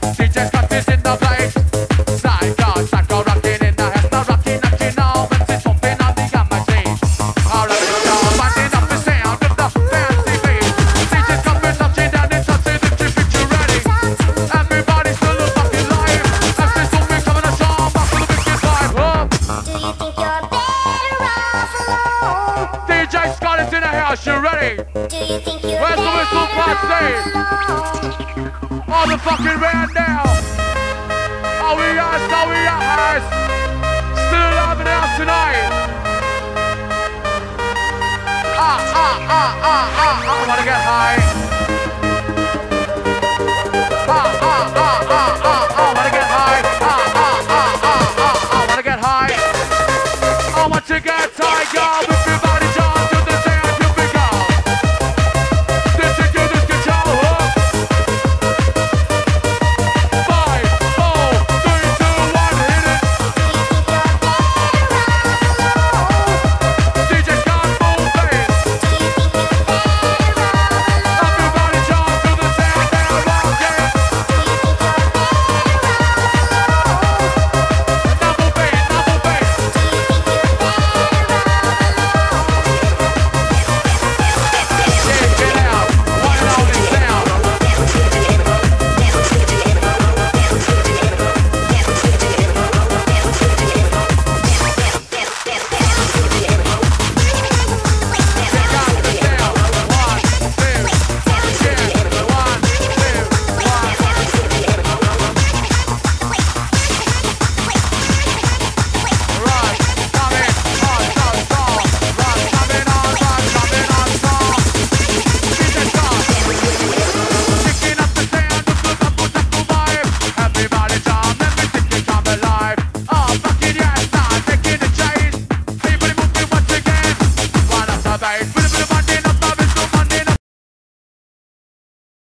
DJ Scott is in the place. Psycho, rocking in the house. Now rocking, knocking on, and it's pumping on the gamma scene. Alright, now finding up the sound of the fancy beat. DJ Scott is touching down and touching the trip, you ready? Everybody's still a fucking live. As this will be coming a song, back to the biscuit vibe. Do you think you're better off alone? DJ Scott is in the house, you ready? Do you think you're Where's the whistle part better say? alone? All the fucking band now. Oh, we are, still alive in the house tonight. I wanna get high.